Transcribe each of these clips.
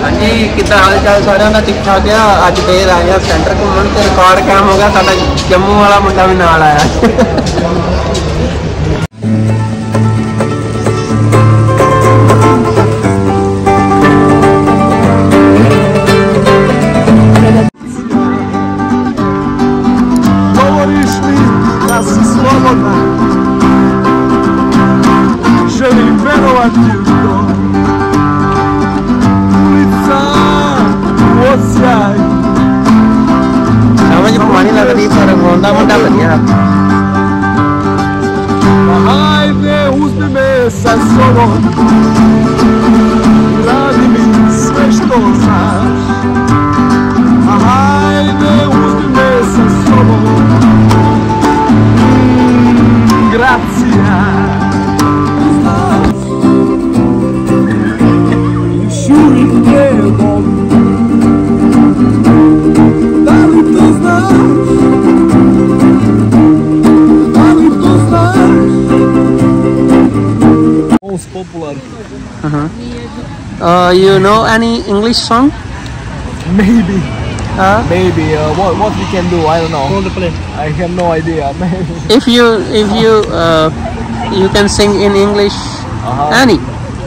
जी कितना हाल चाल सारे का ठीक ठाक है। अज फिर आए हैं सेंटर घूमन तो रिकॉर्ड कायम हो गया। साडा जम्मू वाला मुंडा भी नाल आया। समझ पानी लगती पर मुंडा मुंडा बढ़िया। Most popular. You know any English song? Maybe. Maybe. What we can do? I don't know. Hold the plane. I have no idea. If you you can sing in English, any.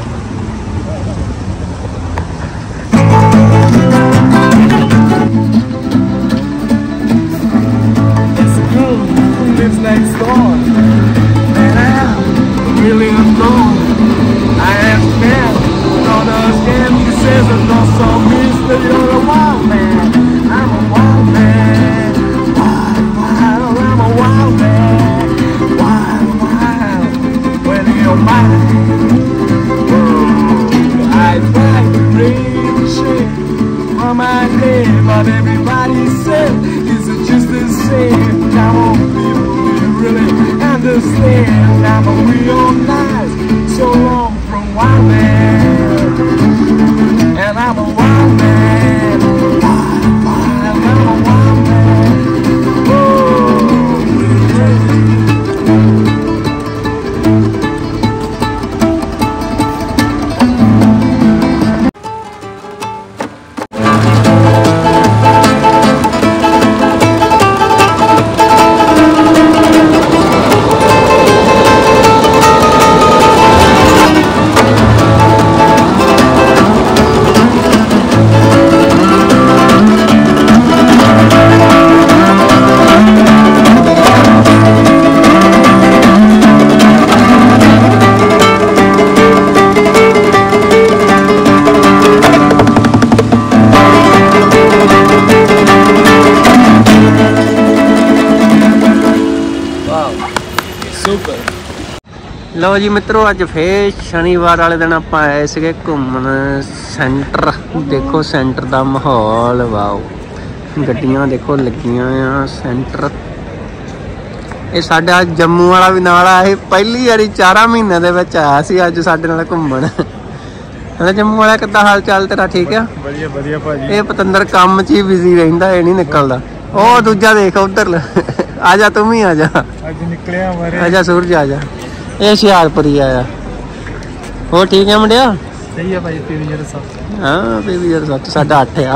It's a girl who lives next door, and I'm really alone. I am scared. Not a scam. He says I'm not so mister. You're a wild man. I'm a wild man. Wild, wild. I'm a wild man. Wild, wild. When you're mine. I try to breathe the shit on my head, but everybody said it's just the same. Come on, people, you really understand? I'm a real nice, so long from wild man, and I'm a wild man. Wild, wild, I'm a wild man. लो जी मित्रों, अज फिर शनिवार वाले दिन आप आए थे घूमन centre. देखो सेंटर का माहौल, वाओ गड्डियां देखो लगियां सेंटर। ये साडा जम्मू वाला भी नाल आया, पहली बारी 4 महीने दे विच आया सी अज साडे नाल घूमन। जम्मू वाला किद्दां हाल चाल तेरा? ठीक है, बढ़िया बढ़िया भाजी। ये पतंदर काम च ही बिजी रहिंदा, ये नहीं निकलदा। ओ दूजा देख उधर, आजा तुम ही आजा, आजा सूरज आजा। ये हुशियारपुरी आया। हो ठीक है मुंडिया? सही है भाई। PV07। हाँ PV07 साडा 8 आ।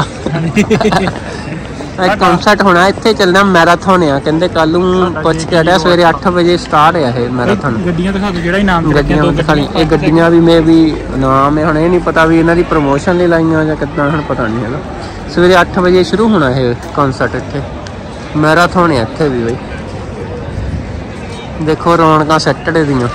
कॉन्सर्ट होना इत्थे चलना, मैराथन आ कहंदे कल नूं पुछ के हटिया। सवेरे 8 बजे स्टार्ट है ये मैराथन। गड्डियां दिखा दो जेड़ा इनाम गड्डियां दिखा ली। ये गड्डियां भी मे भी नाम है, हुण ये नहीं पता भी इन्हां दी प्रमोशन लई लाईयां जां किद्दां, हुण पता नहीं है। सवेरे 8 बजे शुरू होना है कॉन्सर्ट इत्थे, मैराथन है इत्थे भी बई। देखो रौनकां सैटरडे दियां।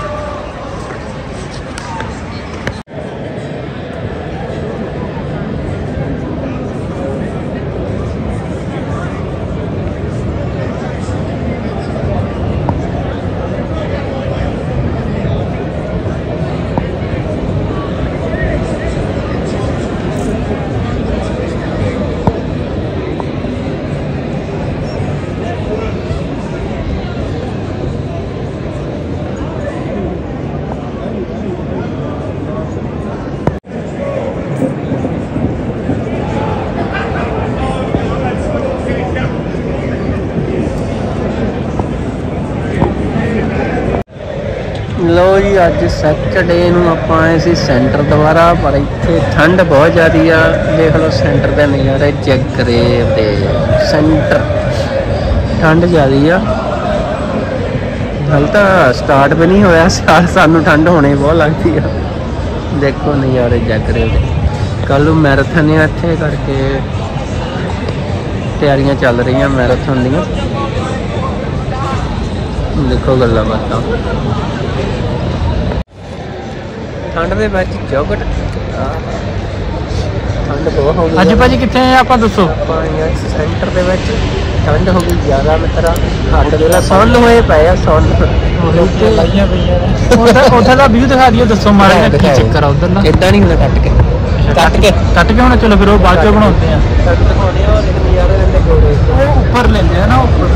लो जी अज सैटरडे नूं आपां आए सी सेंटर दोबारा पर इत्थे ठंड बहुत ज़्यादा आ। देख लो सेंटर के नज़ारे जगरेव दे सेंटर ठंड ज़्यादा आ। हल तो स्टार्ट भी नहीं होया सानू ठंड होने बहुत लगती है। देखो नज़ारे जगरेव दे कल मैराथन है इत्थे करके तैयारियां चल रही मैराथन दियां। देखो गल्लां बातां ठंड दे विच जॉकेट ठंड बहुत हो गई अज भाजी कितने हैं आप दसो सेंटर दे विच ठंड हो गई ज़्यादा मित्रा हट वेला सुन होए पे आ सुन उधर का व्यू दिखा दियो दसो माड़ा जिहा की चक्कर आ उधर ना इदां नहीं होना कट के होना चलो फिर वो बाद चो बनाते हैं ऊपर लेंदे हैं ना ऊपर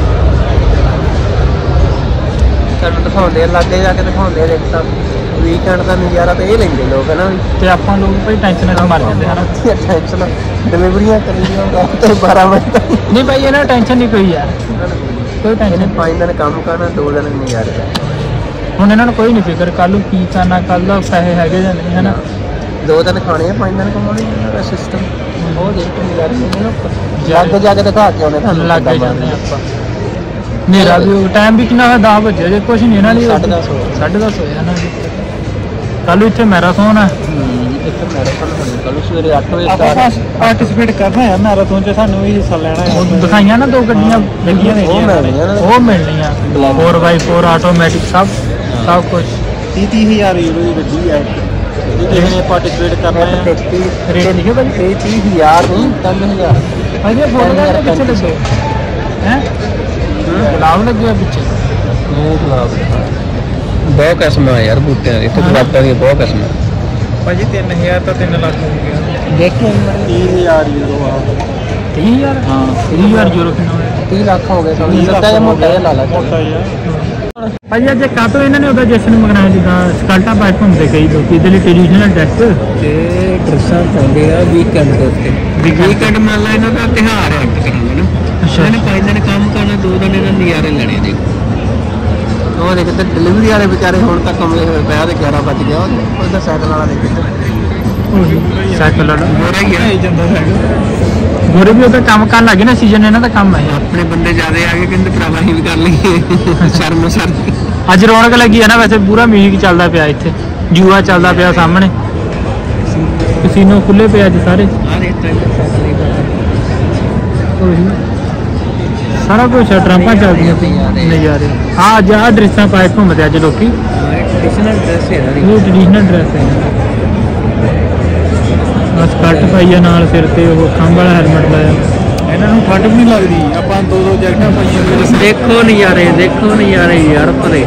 ਸਾਨੂੰ ਦਿਖਾਉਂਦੇ ਲਾਗੇ ਜਾ ਕੇ ਦਿਖਾਉਂਦੇ ਦੇਖ ਤਾਂ ਵੀਕਐਂਡ ਦਾ ਨਜ਼ਾਰਾ ਤਾਂ ਇਹ ਲੈਂਦੇ ਲੋਕ ਹੈ ਨਾ ਤੇ ਆਪਾਂ ਲੋਕ ਭਾਈ ਟੈਨਸ਼ਨ ਨਾਲ ਮਰ ਜਾਂਦੇ ਹਨ ਟੈਨਸ਼ਨ ਡਿਲੀਵਰੀਆਂ ਕਰੀਆਂ ਰਾਤ ਤੇ 12 ਵਜੇ ਤੱਕ ਨਹੀਂ ਭਾਈ ਇਹਨਾਂ ਟੈਨਸ਼ਨ ਨਹੀਂ ਕੋਈ ਯਾਰ ਕੋਈ ਟੈਨਸ਼ਨ ਨਹੀਂ 5 ਦਿਨ ਕੰਮ ਕਰਨਾ 2 ਦਿਨ ਨਜ਼ਾਰੇ ਹੁਣ ਇਹਨਾਂ ਨੂੰ ਕੋਈ ਨਹੀਂ ਫਿਕਰ ਕੱਲ ਨੂੰ ਕੀ ਕਰਨਾ ਕੱਲ ਦਾ ਪੈਸੇ ਹੈਗੇ ਜਾਂ ਨਹੀਂ ਹੈ ਨਾ 2 ਦਿਨ ਖਾਣੇ ਆ 5 ਦਿਨ ਕਮਾਉਣੇ ਦਾ ਸਿਸਟਮ ਉਹ ਦੇਖ ਕੇ ਨਜ਼ਾਰੇ ਲੱਗ ਜਾ ਕੇ ਦਿਖਾ ਕੇ ਆਉਣੇ ਤੁਹਾਨੂੰ ਲੱਗ ਜਾਂਦੇ ਆਪਾਂ मेरा भी टाइम भी कितना 10 बजे जे कुछ नहीं ना 10:30 होया ना कल इतने मैराथन है इतने मैराथन कल सवेरे 8 बजे स्टार्ट पार्टिसिपेट करना है मैराथन च सानू भी हिस्सा लेना है दिखाइयां ना 2 गड्डियां लगियां ने वो मिलनियां 4x4 ऑटोमेटिक सब कुछ 30,000 यूरो की गड्डी है जिन्हें पार्टिसिपेट करना है रेट लिखे भाई 30,000 नहीं 10,000 भाई ये फोटो पीछे लगे हैं गुलाब लगे पिछे गुलाब बहुत किस्म है यार बूटियां इतने गुलाबां दी बहुत किस्म भाजी 3,000 तो 3 लाख हो गया देखिए 30,000 यूरो 30,000 हाँ 30,000 यूरो कितना 30 लाख हो गए सस्ता या मोटा या लाला मोटा भाजी अज कातो इन्होंने ਉਹਦਾ ਜਸ਼ਨ ਮੰਗਣਾ ਜਿੱਦਾਂ ਸਕਲਟਾਂ ਪਾਈ ਘੁੰਮਦੇ ਕਈ ਲੋਕ ਇਹਦੇ ਲਈ ਟ੍ਰੈਡੀਸ਼ਨਲ ਡਰੈਸ ਤੇ ਡਰੈਸਾਂ ਪਾਉਂਦੇ ਆ ਵੀਕਐਂਡ ਦੇ ਉੱਤੇ ਵੀਕਐਂਡ ਮੰਨ ਲਾ ਇਹਨਾਂ ਦਾ ਤਿਉਹਾਰ ਹੈ ਇੱਕ ਤਰ੍ਹਾਂ ਦਾ ਨਾ ਇਹਨੇ 5 ਦਿਨ ਕੰਮ ਕਰਨਾ 2 ਦਿਨ ਇਹਨਾਂ ਨਜ਼ਾਰੇ ਲੈਣੇ ਦੇ ਉਹ ਦੇਖ ਤੇ ਡਿਲੀਵਰੀ ਵਾਲੇ ਵਿਚਾਰੇ ਹੁਣ ਤੱਕ ਕਮਲੇ ਹੋਏ ਪਿਆ ਤੇ 11 ਵੱਜ ਗਿਆ ਉਹਦਾ ਸਾਈਕਲ ਵਾਲਾ ਦੇਖ ਸਾਈਕਲ ਵਾਲਾ ਗੋਰਾ ਹੀ ਆ ਜਾਂਦਾ ਹੈਗਾ ਗੋਰੇ ਵੀ ਉਹਦਾ ਕੰਮ ਕਰਨ ਲੱਗੇ ਨਾ ਸੀਜ਼ਨ ਇਹਨਾਂ ਦਾ ਕੰਮ ਹੈ ਆਪਣੇ ਬੰਦੇ ਜ਼ਿਆਦੇ ਆ ਗਏ ਕਹਿੰਦੇ ਭਰਾਵਾ ਅਸੀਂ ਵੀ ਕਰ ਲਈਏ ਸ਼ਰਮ ਸਰ ਅੱਜ ਰੌਣਕ ਲੱਗੀ ਹੈ ਨਾ ਵੈਸੇ ਪੂਰਾ ਮਿਊਜ਼ਿਕ ਚੱਲਦਾ ਪਿਆ ਇੱਥੇ ਜੂਆ ਚੱਲਦਾ ਪਿਆ ਸਾਹਮਣੇ ਕਸੀਨੋ ਖੁੱਲੇ ਪਏ ਅੱਜ ਸਾਰੇ ਸਾਰਾ ਕੁਝ ਟਰੰਪਾਂ ਚੱਲਦੀਆਂ ਨਜ਼ਾਰੇ ਹਾਂ ਅੱਜ ਆਹ ਡਰੈਸਾਂ ਪਾਏ ਘੁੰਮਦੇ ਅੱਜ ਲੋਕੀ ਟ੍ਰੈਡੀਸ਼ਨਲ ਡਰੈਸ ਹੈ ਇਹ ਟ੍ਰੈਡੀਸ਼ਨਲ ਡਰੈਸ ਹੈ ਸਕਰਟ ਪਾਈ ਆ ਨਾਲ ਸਿਰ ਤੇ ਉਹ ਖੰਭ ਵਾਲਾ ਹੈਲਮਟ ਲਾਇਆ ਇਹਨਾਂ ਨੂੰ ਠੰਡ ਵੀ ਨਹੀਂ ਲੱਗਦੀ ਆਪਾਂ 2 ਜੈਕਟਾਂ ਪਾਈਆਂ ਦੇਖੋ ਨਜ਼ਾਰੇ ਯਾਰ ਭਰੇ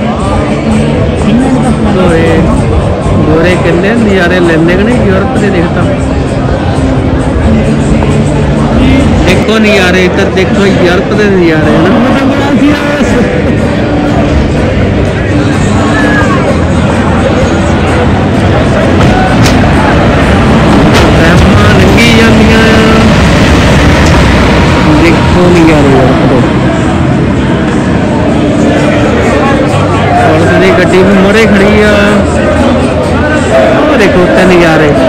ਗੋਰੇ ਕਹਿੰਦੇ ਨਜ਼ਾਰੇ ਲੈਂਦੇ ਕਿ ਨਹੀਂ ਯੂਰਪ ਦੇ ਦੇਖਤਾ देखो नज़ारे इधर देखो यूरोप के नज़ारे है ना लंघी जांदियां देखो नज़ारे पुलिस की गड्डी भी मोरे खड़ी आ देखो उत्ते नज़ारे